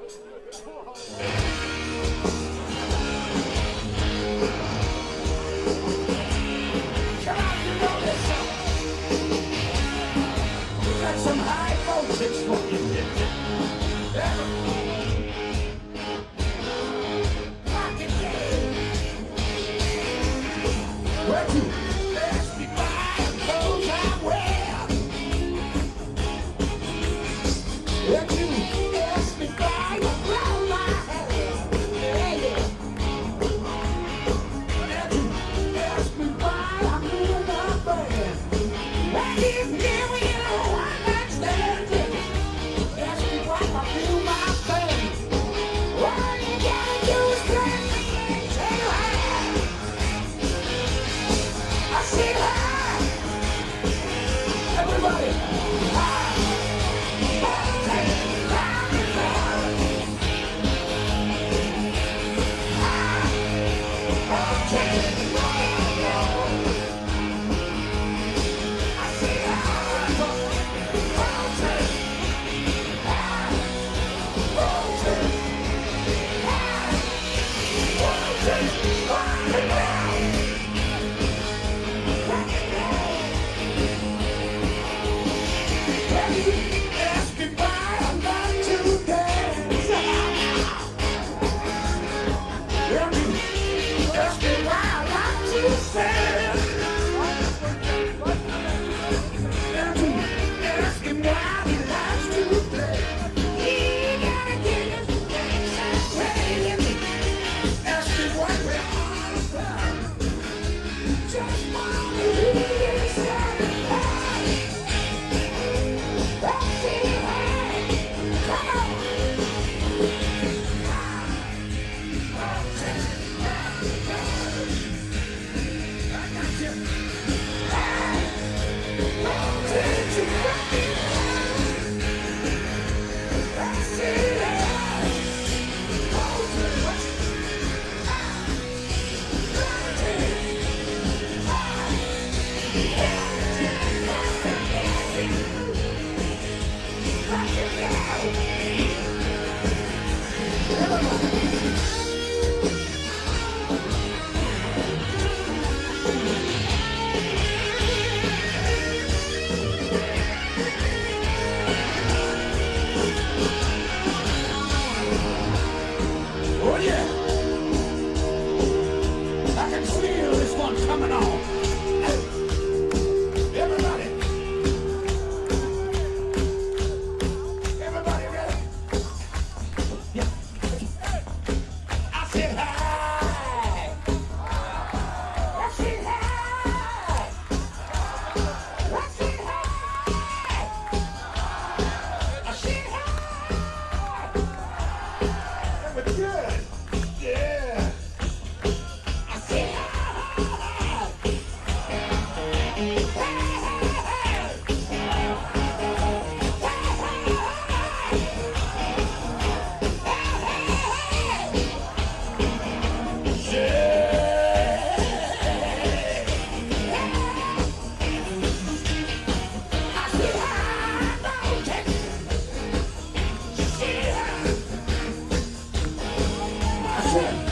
Some high voltage for you. Where to? Ask me why the clothes I wear. Where to? Ask me why you blow my hair. Yeah, yeah. Where to? Ask me why I'm in the band. Where you give me a one-night stand. Ask me why I feel my pain. All you gotta do is grab me and say hi. I said hi. Everybody. Hi. Ask me why I'm not to dance. Ask me why I'm not to sing. Ask him why he likes to play. He gotta get his things and play. Ask me what we're all about. Just wanna hear you say hi. Let's see hi. Come on. I got you. Did you got me? Let's see hi. Oh yeah, I can feel this one coming on. Everybody, everybody ready? Yeah. I said hi. I said hi. I said hi. I said hi. That was good. Yeah. I said hi. I said